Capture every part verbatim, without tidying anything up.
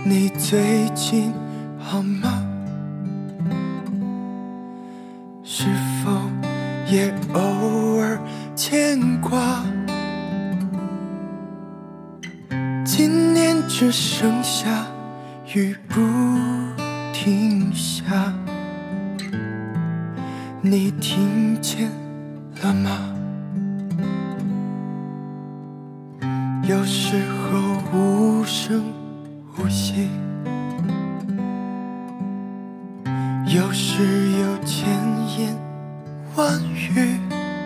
你最近好吗？是否也偶尔牵挂？今年只剩下雨不停下，你听见了吗？有时候无声无息，有时有千言万语，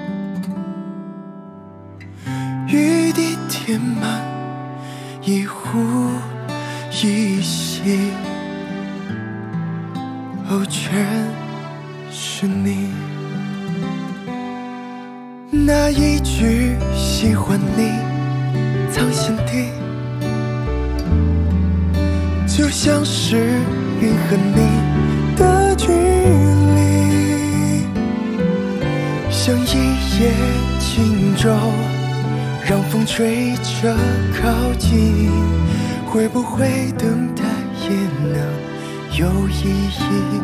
雨滴填满一呼一吸，哦，全是你。那一句喜欢你藏心底，就像是云和你的距离，像一叶轻舟，让风吹着靠近，会不会等待也能有意义？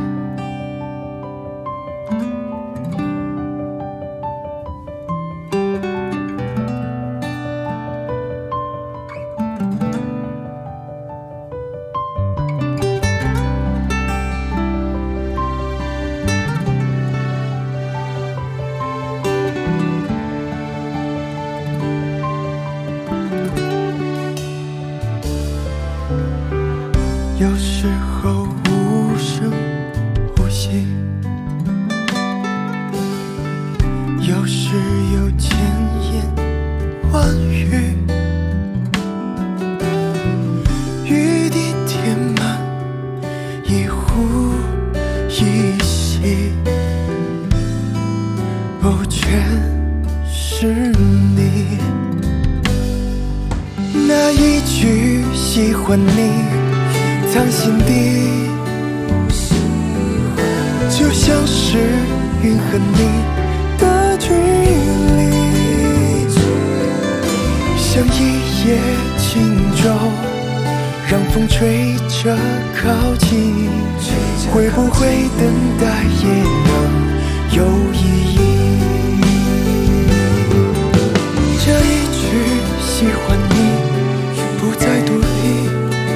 有时候无声无息，有时有千言万语，雨滴填满一呼一吸，哦，全是你。那一句喜欢你藏心底，就像是云和你的距离，像一叶轻舟，让风吹着靠近，会不会等待也能有意义？这一句喜欢你不再独立，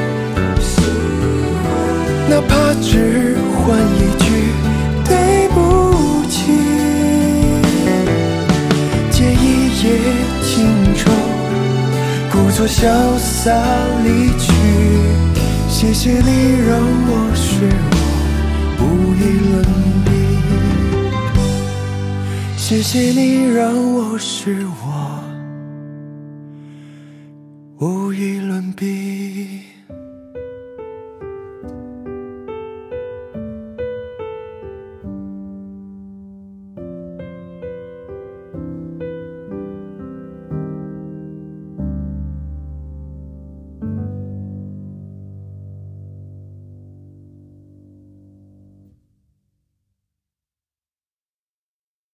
哪怕只换一句对不起，借一叶轻舟，故作潇洒离去。谢谢你让我是我，无与伦比。谢谢你让我是我，无与伦比。